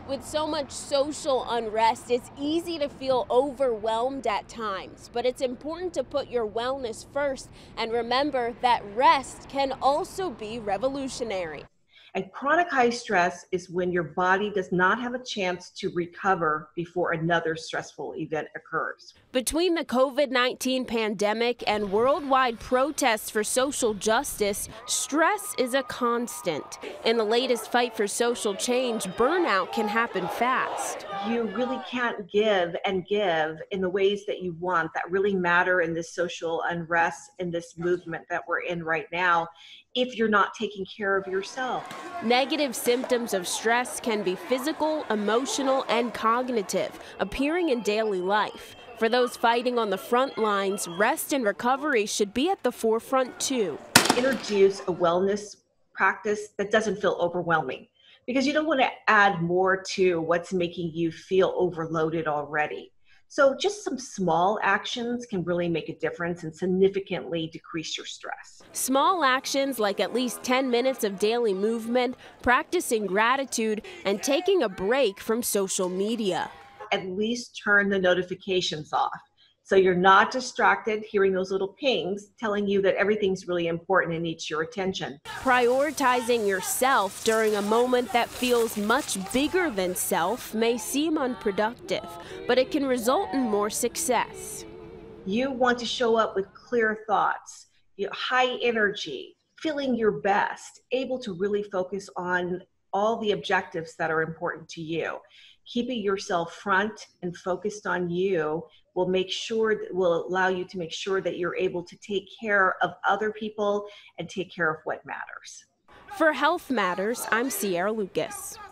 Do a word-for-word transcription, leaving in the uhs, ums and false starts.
With so much social unrest, it's easy to feel overwhelmed at times, but it's important to put your wellness first and remember that rest can also be revolutionary. And chronic high stress is when your body does not have a chance to recover before another stressful event occurs. Between the COVID nineteen pandemic and worldwide protests for social justice, stress is a constant. In the latest fight for social change, burnout can happen fast. You really can't give and give in the ways that you want that really matter in this social unrest, in this movement that we're in right now, if you're not taking care of yourself. Negative symptoms of stress can be physical, emotional, and cognitive, appearing in daily life. For those fighting on the front lines, rest and recovery should be at the forefront too. Introduce a wellness practice that doesn't feel overwhelming, because you don't want to add more to what's making you feel overloaded already. So just some small actions can really make a difference and significantly decrease your stress. Small actions like at least ten minutes of daily movement, practicing gratitude, and taking a break from social media. At least turn the notifications off, so you're not distracted hearing those little pings telling you that everything's really important and needs your attention. Prioritizing yourself during a moment that feels much bigger than self may seem unproductive, but it can result in more success. You want to show up with clear thoughts, you know, high energy, feeling your best, able to really focus on all the objectives that are important to you. Keeping yourself front and focused on you will make sure will allow you to make sure that you're able to take care of other people and take care of what matters. For Health Matters, I'm Sierra Lucas.